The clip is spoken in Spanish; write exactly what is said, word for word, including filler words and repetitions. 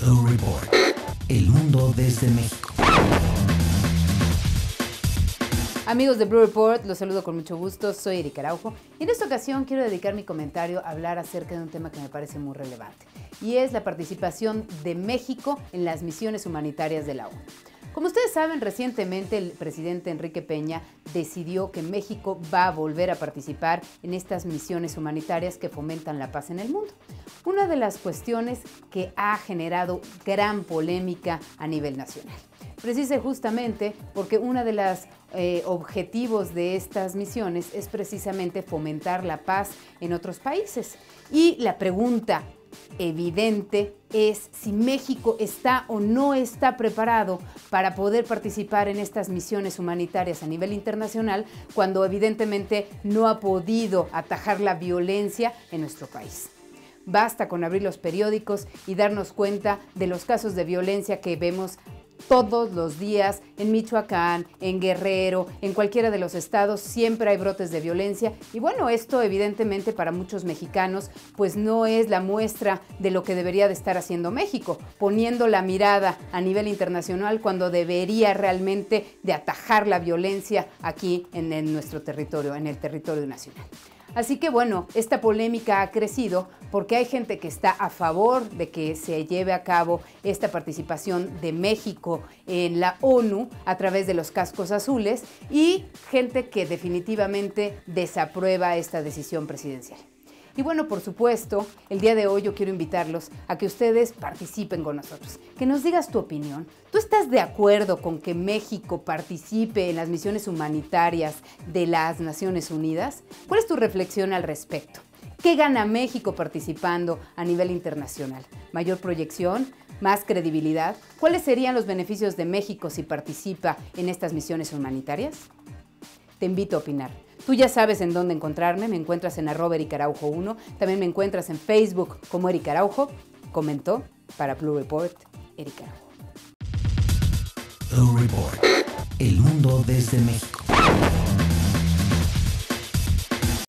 Blue Report. El mundo desde México. Amigos de Blue Report, los saludo con mucho gusto, soy Erika Araujo y en esta ocasión quiero dedicar mi comentario a hablar acerca de un tema que me parece muy relevante y es la participación de México en las misiones humanitarias de la ONU. Como ustedes saben, recientemente el presidente Enrique Peña decidió que México va a volver a participar en estas misiones humanitarias que fomentan la paz en el mundo. Una de las cuestiones que ha generado gran polémica a nivel nacional. Precise justamente porque uno de los eh, objetivos de estas misiones es precisamente fomentar la paz en otros países. Y la pregunta evidente es si México está o no está preparado para poder participar en estas misiones humanitarias a nivel internacional cuando evidentemente no ha podido atajar la violencia en nuestro país. Basta con abrir los periódicos y darnos cuenta de los casos de violencia que vemos todos los días en Michoacán, en Guerrero, en cualquiera de los estados, siempre hay brotes de violencia. Y bueno, esto evidentemente para muchos mexicanos pues no es la muestra de lo que debería de estar haciendo México, poniendo la mirada a nivel internacional cuando debería realmente de atajar la violencia aquí en, en nuestro territorio, en el territorio nacional. Así que bueno, esta polémica ha crecido porque hay gente que está a favor de que se lleve a cabo esta participación de México en la ONU a través de los cascos azules y gente que definitivamente desaprueba esta decisión presidencial. Y bueno, por supuesto, el día de hoy yo quiero invitarlos a que ustedes participen con nosotros, que nos digas tu opinión. ¿Tú estás de acuerdo con que México participe en las misiones humanitarias de las Naciones Unidas? ¿Cuál es tu reflexión al respecto? ¿Qué gana México participando a nivel internacional? ¿Mayor proyección? ¿Más credibilidad? ¿Cuáles serían los beneficios de México si participa en estas misiones humanitarias? Te invito a opinar. Tú ya sabes en dónde encontrarme, me encuentras en arroba Erika Araujo uno, también me encuentras en Facebook como Erika Araujo. Comentó para Blue Report, Erika Araujo. Blue Report. El mundo desde México.